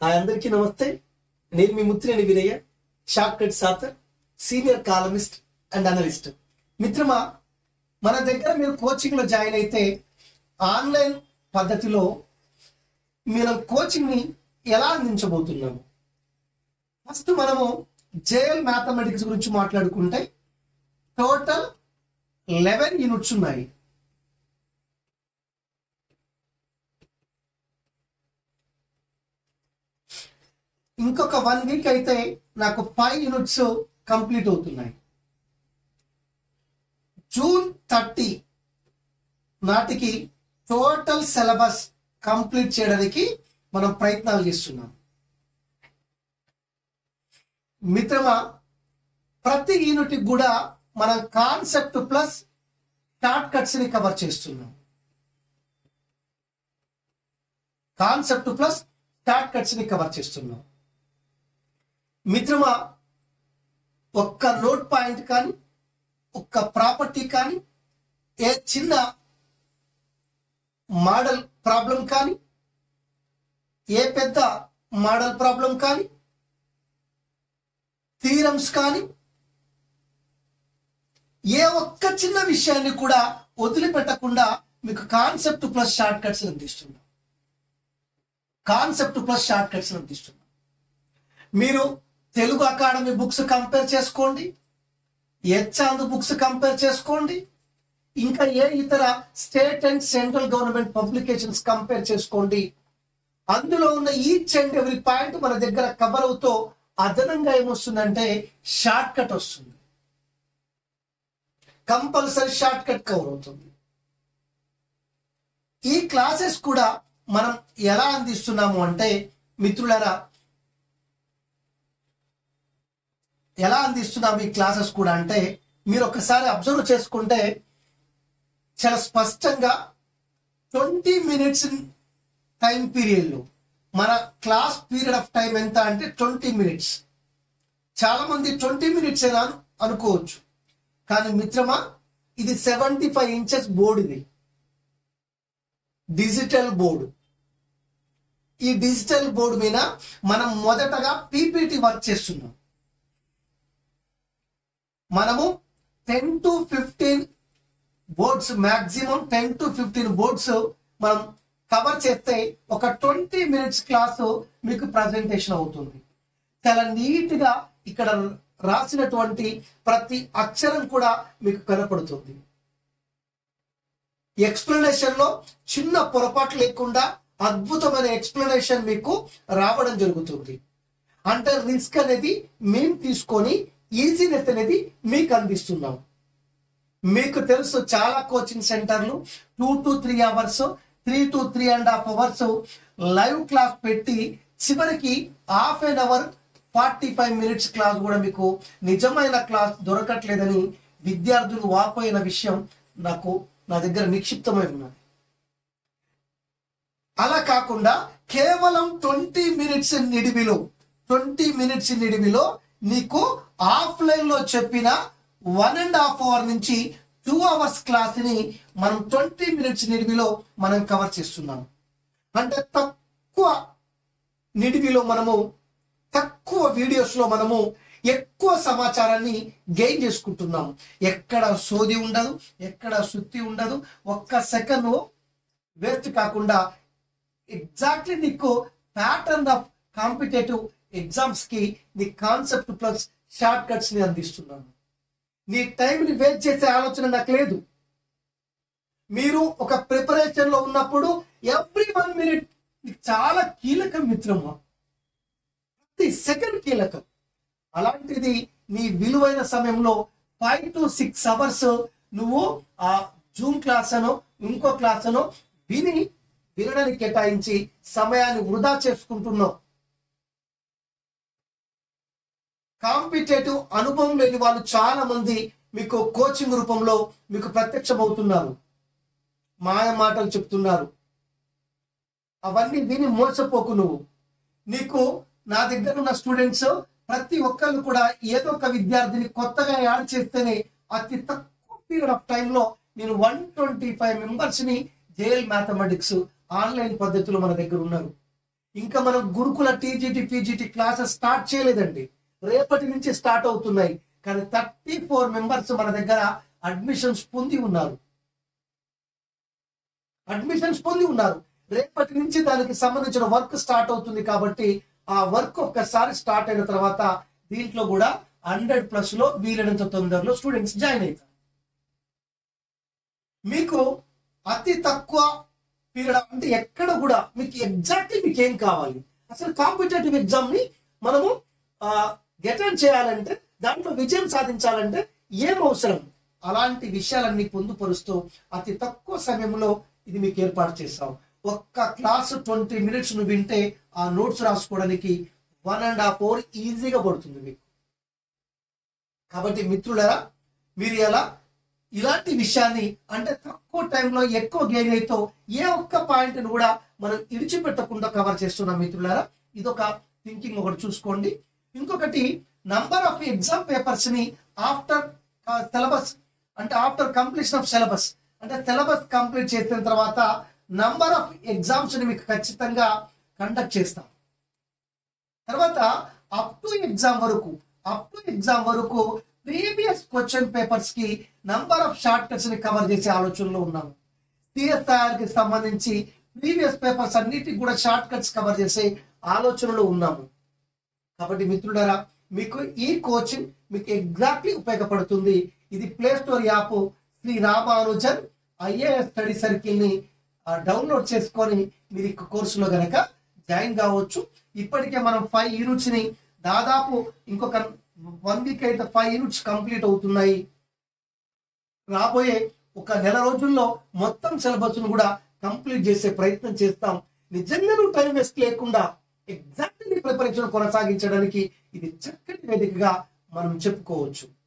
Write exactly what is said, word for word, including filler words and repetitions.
Hi అందరికీ నమస్తే. నేను మీ Muthineni Veeraiah, short cuts author, senior columnist and analyst. మిత్రమా, మన దగ్గర మీరు కోచింగ్ లో జాయిన్ అయితే ఆన్లైన్ పద్ధతిలో మనం కోచింగ్ ని ఎలా అందించబోతున్నాము. ఫస్ట్ మనము జేఎల్ మ్యాథమెటిక్స్ గురించి మాట్లాడుకుంటే టోటల్ లెవెన్ యూనిట్స్ ఉన్నాయి. ఇంకొక వన్ వీక్ అయితే నాకు ఫైవ్ యూనిట్స్ కంప్లీట్ అవుతున్నాయి. జూన్ థర్టీ నాటికి టోటల్ సిలబస్ కంప్లీట్ చేయడానికి మనం ప్రయత్నాలు చేస్తున్నాం. మిత్రమా, ప్రతి యూనిట్ కూడా మనం కాన్సెప్ట్ ప్లస్ షార్ట్ కట్స్ ని కవర్ చేస్తున్నాం. కాన్సెప్ట్ ప్లస్ షార్ట్ కట్స్ ని కవర్ చేస్తున్నాం. మిత్రమా, ఒక్క నోట్ పాయింట్ కానీ ఒక్క ప్రాపర్టీ కానీ ఏ చిన్న మోడల్ ప్రాబ్లం కానీ ఏ పెద్ద మోడల్ ప్రాబ్లం కానీ థీరమ్స్ కానీ ఏ ఒక్క చిన్న విషయాన్ని కూడా వదిలిపెట్టకుండా మీకు కాన్సెప్ట్ ప్లస్ షార్ట్ కట్స్ అందిస్తున్నాం. కాన్సెప్ట్ ప్లస్ షార్ట్ కట్స్ అందిస్తున్నాం. మీరు తెలుగు అకాడమీ బుక్స్ కంపేర్ చేసుకోండి, హెచ్ఆంద్ బుక్స్ కంపేర్ చేసుకోండి, ఇంకా ఏ ఇతర state and central government publications compare చేసుకోండి. అందులో ఉన్న ఈచ్ అండ్ ఎవ్రీ పాయింట్ మన దగ్గర కవర్ అవుతూ అదనంగా ఏమొస్తుందంటే షార్ట్ కట్ వస్తుంది. కంపల్సరీ షార్ట్ కట్ కవర్ అవుతుంది. ఈ క్లాసెస్ కూడా మనం ఎలా అందిస్తున్నాము అంటే మిత్రులారా, ఎలా అందిస్తున్నాము ఈ క్లాసెస్ కూడా అంటే మీరు ఒకసారి అబ్జర్వ్ చేసుకుంటే చాలా స్పష్టంగా ట్వంటీ మినిట్స్ టైం పీరియడ్లో మన క్లాస్ పీరియడ్ ఆఫ్ టైం ఎంత అంటే ట్వంటీ మినిట్స్. చాలా మంది ట్వంటీ మినిట్స్ అయినా అనుకోవచ్చు, కానీ మిత్రమా, ఇది సెవెంటీ ఫైవ్ ఇంచెస్ బోర్డు. ఇది డిజిటల్ బోర్డు. ఈ డిజిటల్ బోర్డు మీద మనం మొదటగా పీపీటీ వర్క్ చేస్తున్నాం. మనము ten to fifteen boards, maximum ten to fifteen boards మనం కవర్ చేస్తే ఒక ట్వంటీ మినిట్స్ క్లాసు మీకు ప్రజెంటేషన్ అవుతుంది. చాలా నీట్ గా ఇక్కడ రాసినటువంటి ప్రతి అక్షరం కూడా మీకు కనపడుతుంది. ఎక్స్ప్లెనేషన్ లో చిన్న పొరపాటు లేకుండా అద్భుతమైన ఎక్స్ప్లెనేషన్ మీకు రావడం జరుగుతుంది. అంటే రిస్క్ అనేది మేము తీసుకొని ఈజీనెస్ అనేది మీకు అందిస్తున్నాం. మీకు తెలుసు, చాలా కోచింగ్ సెంటర్లు two to three hours three to three and half hours live class పెట్టి చివరికి half an hour forty five minutes class కూడా మీకు నిజమైన క్లాస్ దొరకట్లేదని విద్యార్థులు వాపోయిన విషయం నాకు నా దగ్గర నిక్షిప్తమై ఉన్నది. అలా కాకుండా కేవలం ట్వంటీ మినిట్స్ నిడివిలో ట్వంటీ మినిట్స్ నిడివిలో నీకు ఆఫ్లైన్ లో చెప్పిన వన్ అండ్ హాఫ్ అవర్ నుంచి టూ అవర్స్ క్లాస్ ని మనం ట్వంటీ మినిట్స్ నిడివిలో మనం కవర్ చేస్తున్నాం. అంటే తక్కువ నిడివిలో మనము తక్కువ వీడియోస్ లో మనము ఎక్కువ సమాచారాన్ని గెయిన్ చేసుకుంటున్నాం. ఎక్కడ సోది ఉండదు, ఎక్కడ సుత్తి ఉండదు. ఒక్క సెకండ్ వేస్ట్ కాకుండా ఎగ్జాక్ట్లీ నీకు ప్యాటర్న్ ఆఫ్ కాంపిటేటివ్ ఎగ్జామ్స్ కి నీ కాన్సెప్ట్ ప్లస్ షార్ట్ కట్స్ ని అందిస్తున్నాను. నీ టైంని వేస్ట్ చేసే ఆలోచన నాకు లేదు. మీరు ఒక ప్రిపరేషన్ లో ఉన్నప్పుడు ఎవ్రీ వన్ మినిట్ చాలా కీలకం మిత్రమా, ప్రతి సెకండ్ కీలకం. అలాంటిది నీ విలువైన సమయంలో ఫైవ్ టు సిక్స్ అవర్స్ నువ్వు ఆ జూమ్ క్లాస్ అనో ఇంకో క్లాస్ అనో విని వినడానికి కేటాయించి సమయాన్ని వృధా చేసుకుంటున్నావు. కాంపిటేటివ్ అనుభవం లేని వాళ్ళు చాలా మంది మీకు కోచింగ్ రూపంలో మీకు ప్రత్యక్షమవుతున్నారు, మాయ మాటలు చెప్తున్నారు. అవన్నీ విని మోసపోకు. నువ్వు నీకు నా దగ్గర ఉన్న స్టూడెంట్స్ ప్రతి ఒక్కరు కూడా ఏదో ఒక విద్యార్థిని కొత్తగా యాడ్ చేస్తేనే అతి తక్కువ పీరియడ్ ఆఫ్ టైంలో నేను వన్ ట్వంటీ ఫైవ్ మెంబర్స్ ని జేఎల్ మ్యాథమెటిక్స్ ఆన్లైన్ పద్ధతిలో మన దగ్గర ఉన్నారు. ఇంకా మనం గురుకుల టీజీటీ పీజీటీ క్లాసెస్ స్టార్ట్ చేయలేదండి, రేపటి నుంచి స్టార్ట్ అవుతున్నాయి. కానీ థర్టీ ఫోర్ మెంబర్స్ మన దగ్గర అడ్మిషన్స్ పొంది ఉన్నారు అడ్మిషన్స్ పొంది ఉన్నారు రేపటి నుంచి దానికి సంబంధించిన వర్క్ స్టార్ట్ అవుతుంది. కాబట్టి ఆ వర్క్ ఒక్కసారి స్టార్ట్ అయిన తర్వాత దీంట్లో కూడా హండ్రెడ్ ప్లస్ లో వీలైనంత తొందరలో స్టూడెంట్స్ జాయిన్ అవుతారు. మీకు అతి తక్కువ పీరియడ్ అంటే ఎక్కడ కూడా మీకు ఎగ్జాక్ట్లీ మీకు ఏం కావాలి, అసలు కాంపిటేటివ్ ఎగ్జామ్ ని మనము అటెండ్ చేయాలంటే, దాంట్లో విజయం సాధించాలంటే ఏం అవసరం, అలాంటి విషయాలన్నీ పొందుపరుస్తూ అతి తక్కువ సమయంలో ఇది మీకు ఏర్పాటు చేస్తాం. ఒక్క క్లాసు ట్వంటీ మినిట్స్ నువ్వు వింటే ఆ నోట్స్ రాసుకోవడానికి వన్ అండ్ హాఫ్ అవర్ ఈజీగా పడుతుంది మీకు. కాబట్టి మిత్రులారా, మీరు ఎలా ఇలాంటి విషయాన్ని అంటే తక్కువ టైంలో ఎక్కువ గెయిన్ అయితే ఏ ఒక్క పాయింట్ ను కూడా మనం ఇడిచిపెట్టకుండా కవర్ చేస్తున్నాం మిత్రులారా. ఇదొక థింకింగ్ ఒకటి చూసుకోండి. ఇంకొకటి, నంబర్ ఆఫ్ ఎగ్జామ్ పేపర్స్ ని ఆఫ్టర్ సిలబస్ అంటే ఆఫ్టర్ కంప్లీషన్ ఆఫ్ సిలబస్ అంటే సిలబస్ కంప్లీట్ చేసిన తర్వాత నంబర్ ఆఫ్ ఎగ్జామ్స్ ని మీకు ఖచ్చితంగా కండక్ట్ చేస్తాం. తర్వాత అప్ టు ఎగ్జామ్ వరకు అప్ టు ఎగ్జామ్ వరకు ప్రీవియస్ క్వశ్చన్ పేపర్స్ కి నంబర్ ఆఫ్ షార్ట్ కట్స్ ని కవర్ చేసే ఆలోచనలో ఉన్నాము. సిఎస్ఐఆర్ కి సంబంధించి ప్రీవియస్ పేపర్స్ అన్నిటికి కూడా షార్ట్ కట్స్ కవర్ చేసే ఆలోచనలో ఉన్నాము. కాబట్టి మిత్రులారా, మీకు ఈ కోచింగ్ మీకు ఎగ్జాక్ట్లీ ఉపయోగపడుతుంది. ఇది Play Store app Shri Ramanujan IAS study circle ని డౌన్లోడ్ చేసుకొని మీరు ఈ కోర్సులో గనక జాయిన్ కావచ్చు. ఇప్పటికే మనం ఫైవ్ యూనిట్స్ ని దాదాపు ఇంకొక వన్ వీక్ అయితే ఫైవ్ యూనిట్స్ కంప్లీట్ అవుతున్నాయి. రాబోయే ఒక నెల రోజుల్లో మొత్తం సిలబస్ ను కూడా కంప్లీట్ చేసే ప్రయత్నం చేస్తాం. నిజంగా నువ్వు టైం వేస్ట్ లేకుండా ఎగ్జాక్ట్లీ ప్రిపరేషన్ కొనసాగించడానికి ఇది చక్కటి వేదికగా మనం చెప్పుకోవచ్చు.